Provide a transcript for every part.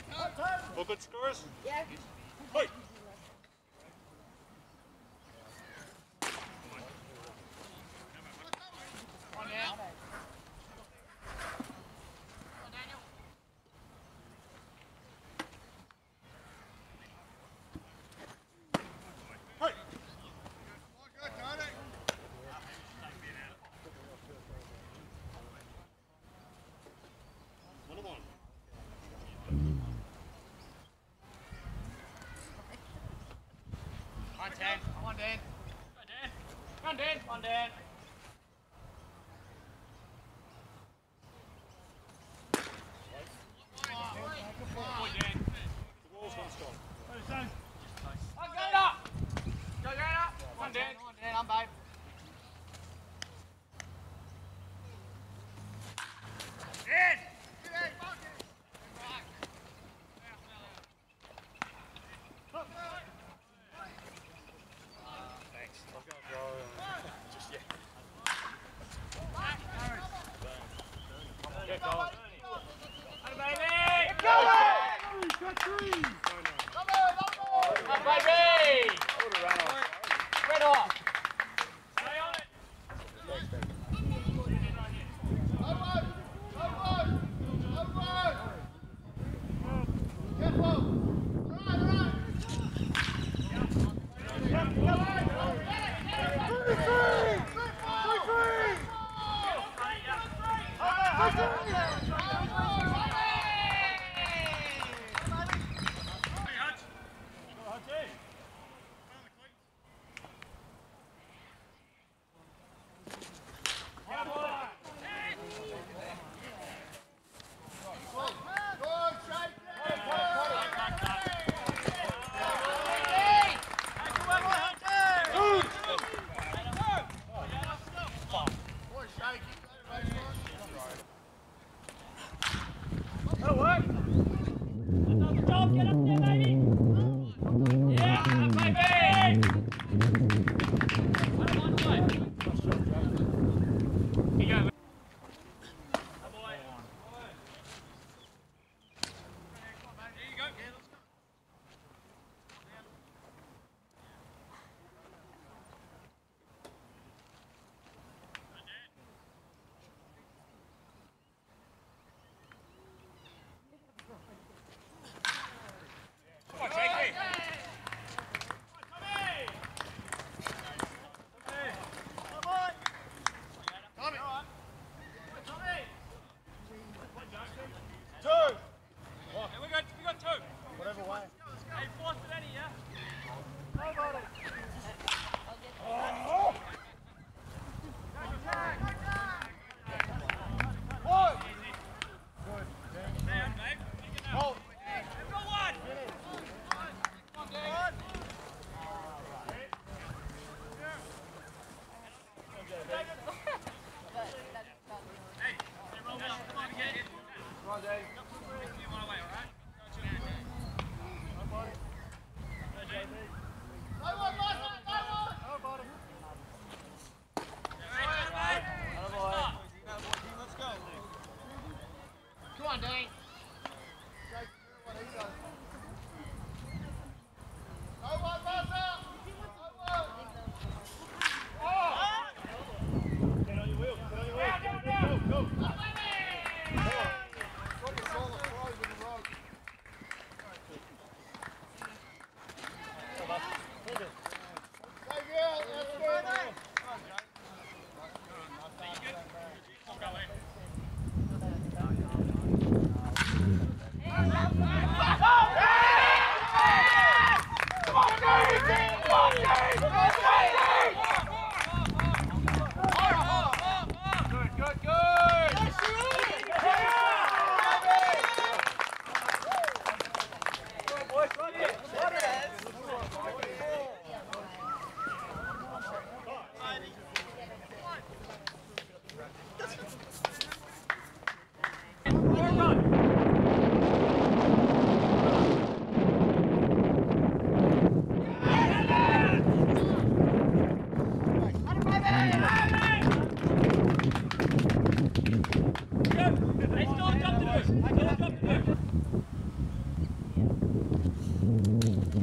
All good scores? Yeah. Hey. On now. On Dan. Come on, Dan. Come on, Dan. Come on, Dan. Boy, Dan. The wall's gone strong. Oh, Gator! Go, Gator! Come on, Dan. Come on, Dan. I'm babe. Dan! Thanks. I'm going to go just yet. Get going. Hey, baby! Go! Come on, baby! Red off. Stay on it. That'll work. Good job, get up there, baby. Yeah, baby. One way. Here you go. Oh, boy. There you go. Yeah, let's go. Come on, take me. Two! Yeah, we got two. Whatever way. Hey, force it any, yeah? Man, babe. Hold. Go one. Come on, Dave. Hey, roll well. Come on, get it. Come on, Dave. You want to wait, all right? Let's go. Come on, Dave. Get on your wheel. Get on your wheel. Go, go.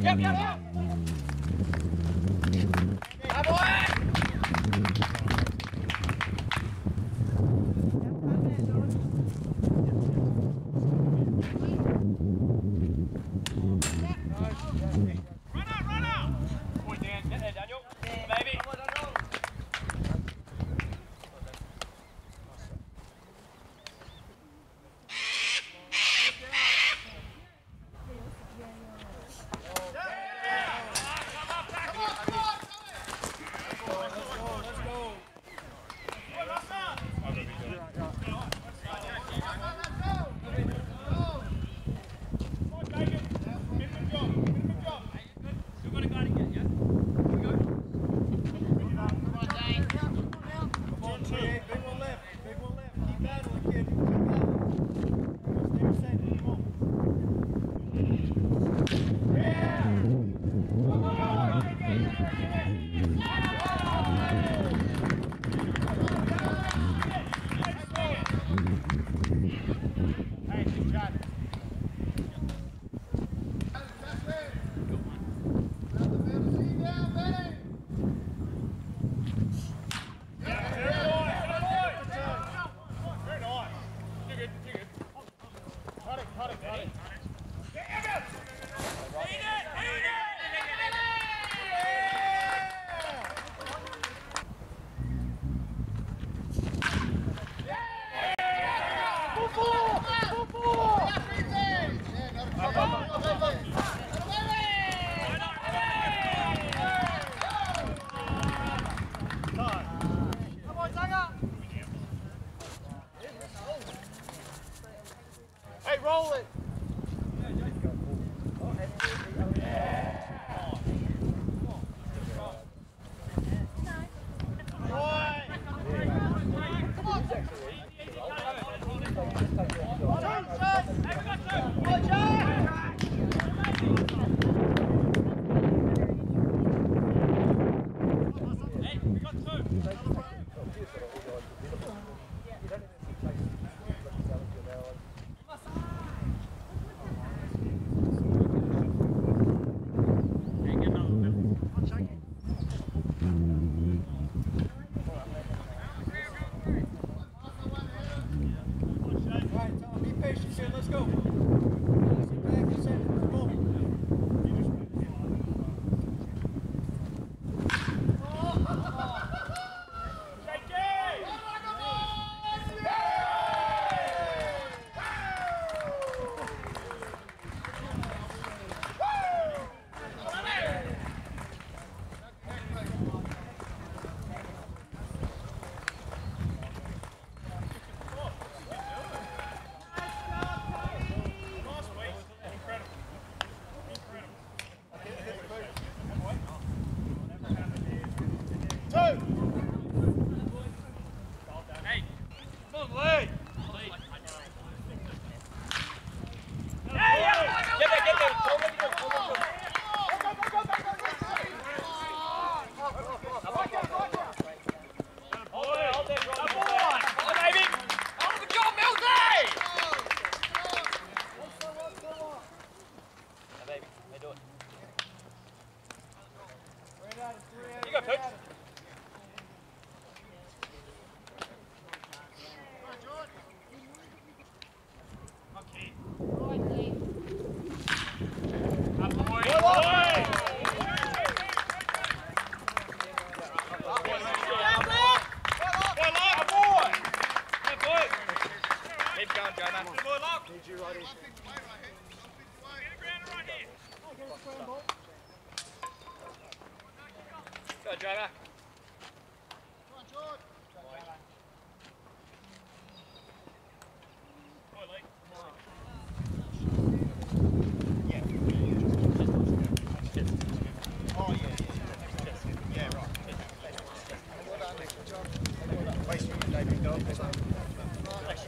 Hey, roll it!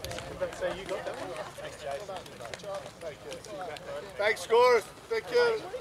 Thanks, scores. Thank you.